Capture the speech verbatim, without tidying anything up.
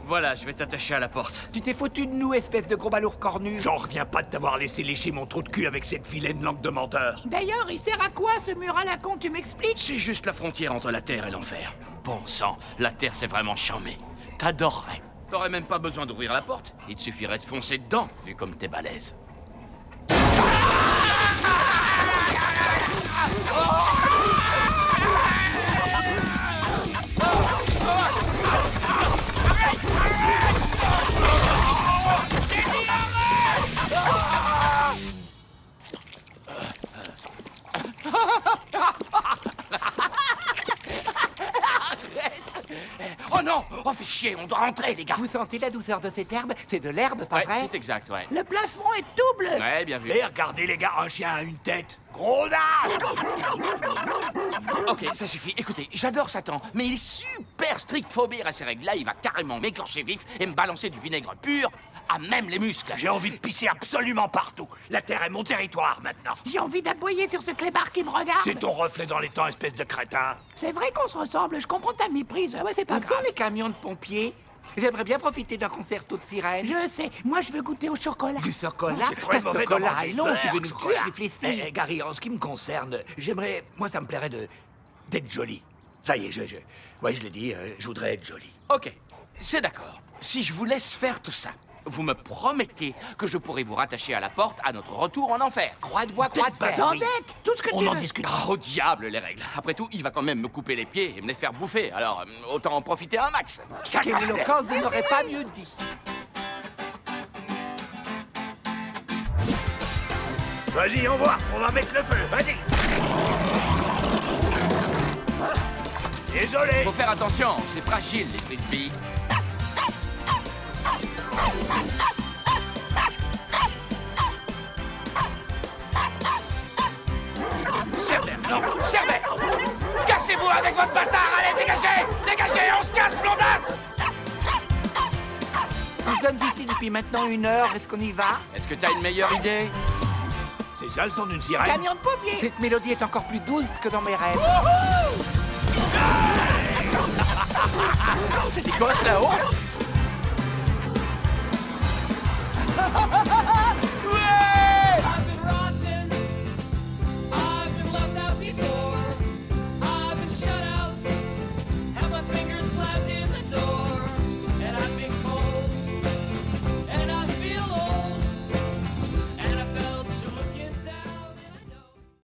Voilà, je vais t'attacher à la porte. Tu t'es foutu de nous, espèce de gros balourd cornu. J'en reviens pas de t'avoir laissé lécher mon trou de cul avec cette vilaine langue de menteur. D'ailleurs, il sert à quoi ce mur à la con, tu m'expliques? C'est juste la frontière entre la Terre et l'enfer. Bon sang, la Terre c'est vraiment charmé. T'adorerais. T'aurais même pas besoin d'ouvrir la porte. Il te suffirait de foncer dedans, vu comme t'es balèze. Oh non! Oh, fait chier, on doit rentrer, les gars! Vous sentez la douceur de cette herbe? C'est de l'herbe, pas Ouais, vrai? c'est exact, ouais. Le plafond est tout bleu. Ouais, bien vu. Et regardez les gars, un chien a une tête. Gros dash! Ok, ça suffit. Écoutez, j'adore Satan, mais il est super strict faut obéir à ces règles-là. Il va carrément m'écorcher vif et me balancer du vinaigre pur à même les muscles. J'ai envie de pisser absolument partout. La Terre est mon territoire maintenant. J'ai envie d'aboyer sur ce clébard qui me regarde. C'est ton reflet dans les temps, espèce de crétin. C'est vrai qu'on se ressemble, je comprends ta méprise. Ouais, c'est pas Où sont grave. les camions de pompiers? J'aimerais bien profiter d'un concerto de sirène. Je sais, moi je veux goûter au chocolat. Du chocolat? C'est très Pas de mauvais d'en chocolat. manger Et non, du tu beurre, veux nous chocolat. tuer, réfléchis. Eh, eh, Gary, en ce qui me concerne, j'aimerais... Moi, ça me plairait de... d'être joli. Ça y est, je... je... Ouais, je l'ai dit, euh, je voudrais être joli. Ok, c'est d'accord. Si je vous laisse faire tout ça, vous me promettez que je pourrai vous rattacher à la porte à notre retour en enfer. Croix de bois, croix de fer. Sans deck, tout ce que On tu en veux. discute. Ah, au diable, les règles. Après tout, il va quand même me couper les pieds et me les faire bouffer. Alors, euh, autant en profiter un max. Quelle éloquence, je n'aurais pas mieux dit. Vas-y, on voit, on va mettre le feu, vas-y. Désolé. Faut faire attention, c'est fragile, les frisbees. Cerbère, non, Cerbère! Cassez-vous avec votre bâtard! Allez, dégagez! Dégagez, on se casse, blondasse! Nous sommes ici depuis maintenant une heure. Est-ce qu'on y va? Est-ce que t'as une meilleure idée? C'est ça le son d'une sirène? Camion de pompiers. Cette mélodie est encore plus douce que dans mes rêves. C'est des gosses là-haut?